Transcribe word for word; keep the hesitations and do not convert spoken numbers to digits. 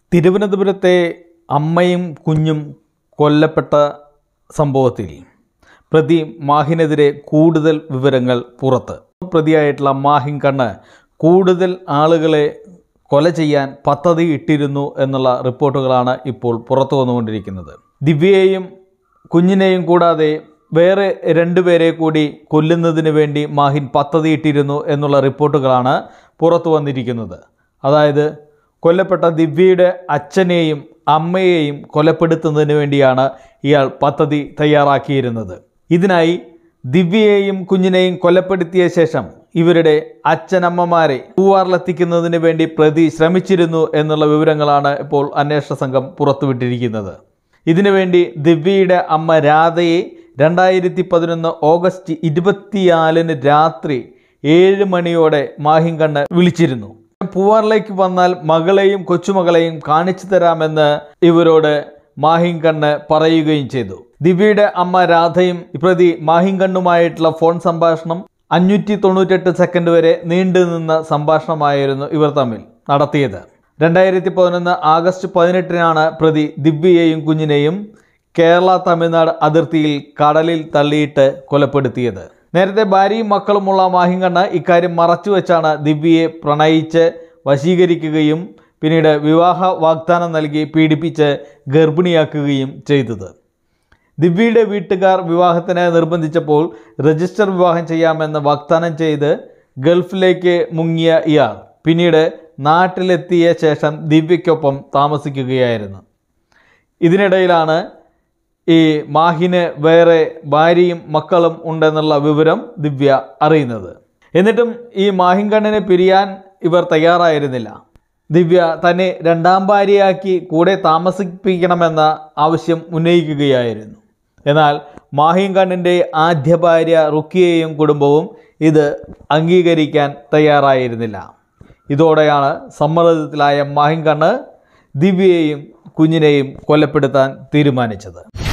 തിരുവനന്തപുരത്തെ അമ്മയും കുഞ്ഞും കൊല്ലപ്പെട്ട സംഭവത്തിൽ പ്രതി മാഹിനെതിരെ കൂടുതൽ വിവരങ്ങൾ പുറത്ത്. പ്രതിയായിട്ടുള്ള മാഹിൻ കണ്ണ് കൂടുതൽ ആളുകളെ കൊല ചെയ്യാൻ പദ്ധതി ഇട്ടിരുന്നു എന്നുള്ള റിപ്പോർട്ടുകളാണ് ഇപ്പോൾ പുറത്തു വന്നുകൊണ്ടിരിക്കുന്നത്. ദിവ്യയെയും കുഞ്ഞിനെയും കൂടാതെ വേറെ രണ്ടുപേരെ കൂടി കൊല്ലുന്നതിന് വേണ്ടി മാഹിൻ പദ്ധതി ഇട്ടിരുന്നു എന്നുള്ള റിപ്പോർട്ടുകളാണ് പുറത്തു വന്നിരിക്കുന്നത്. അതായത് കൊല്ലപ്പെട്ട ദിവ്യയുടെ അച്ഛനെയും അമ്മയെയും കൊലപ്പെടുത്തുന്നതിന് വേണ്ടിയാണ് ഇയാൾ പദ്ധതി തയ്യാറാക്കിയിരുന്നത്. ഇതിനായി ദിവ്യയെയും കുഞ്ഞിനെയും കൊലപ്പെടുത്തിയ ശേഷം ഇവരുടെ അച്ഛനമ്മമാരെ പൂവാറിലെത്തിക്കുന്നതിന് വേണ്ടി പ്രതി ശ്രമിച്ചിരുന്നു എന്നുള്ള വിവരങ്ങളാണ് ഇപ്പോൾ അന്വേഷണ സംഘം പുറത്തുവിട്ടിരിക്കുന്നത്. ഇതിനുവേണ്ടി ദിവ്യയുടെ അമ്മ രാധയെ രണ്ടായിരത്തി പതിനൊന്ന് ഓഗസ്റ്റ് ഇരുപത്തിനാലിന് രാത്രി ഏഴ് മണിയോടെ മാഹിൻ കണ്ണ് വിളിച്ചിരുന്നു. പൂവാറിലേക്ക് വന്നാൽ മകളെയും കൊച്ചുമകളെയും കാണിച്ചു തരാമെന്ന് ഇവരോട് മാഹിൻ കണ്ണ് പറയുകയും ചെയ്തു. ദിവ്യയുടെ അമ്മ രാധയും പ്രതി മാഹിൻ കണ്ണുമായിട്ടുള്ള ഫോൺ സംഭാഷണം അഞ്ഞൂറ്റി തൊണ്ണൂറ്റെട്ട് സെക്കൻഡ് വരെ നീണ്ടു നിന്ന സംഭാഷണമായിരുന്നു ഇവർ തമ്മിൽ നടത്തിയത്. രണ്ടായിരത്തി പതിനൊന്ന് ആഗസ്റ്റ് പതിനെട്ടിനാണ് പ്രതി ദിവ്യയെയും കുഞ്ഞിനെയും കേരള തമിഴ്നാട് അതിർത്തിയിൽ കടലിൽ തള്ളിയിട്ട് കൊലപ്പെടുത്തിയത്. നേരത്തെ ഭാര്യയും മക്കളുമുള്ള മാഹിൻ കണ്ണ് ഇക്കാര്യം മറച്ചു വെച്ചാണ് ദിവ്യയെ പ്രണയിച്ച് വശീകരിക്കുകയും പിന്നീട് വിവാഹ വാഗ്ദാനം നൽകി പീഡിപ്പിച്ച് ഗർഭിണിയാക്കുകയും ചെയ്തത്. ദിവ്യയുടെ വീട്ടുകാർ വിവാഹത്തിന് നിർബന്ധിച്ചപ്പോൾ രജിസ്റ്റർ വിവാഹം ചെയ്യാമെന്ന് വാഗ്ദാനം ചെയ്ത് ഗൾഫിലേക്ക് മുങ്ങിയ ഇയാൾ പിന്നീട് നാട്ടിലെത്തിയ ശേഷം ദിവ്യയ്ക്കൊപ്പം താമസിക്കുകയായിരുന്നു. ഇതിനിടയിലാണ് ഈ മാഹിന് വേറെ ഭാര്യയും മക്കളും ഉണ്ടെന്നുള്ള വിവരം ദിവ്യ അറിയുന്നത്. എന്നിട്ടും ഈ മാഹിൻ കണ്ണിനെ പിരിയാൻ ഇവർ തയ്യാറായിരുന്നില്ല. ദിവ്യ തന്നെ രണ്ടാം ഭാര്യയാക്കി കൂടെ താമസിപ്പിക്കണമെന്ന ആവശ്യം ഉന്നയിക്കുകയായിരുന്നു. എന്നാൽ മാഹിൻ കണ്ണിൻ്റെ ആദ്യ ഭാര്യ റുക്കിയയും കുടുംബവും ഇത് അംഗീകരിക്കാൻ തയ്യാറായിരുന്നില്ല. ഇതോടെയാണ് സമ്മർദ്ദത്തിലായ മാഹിൻ കണ്ണ് ദിവ്യയെയും കുഞ്ഞിനെയും കൊലപ്പെടുത്താൻ തീരുമാനിച്ചത്.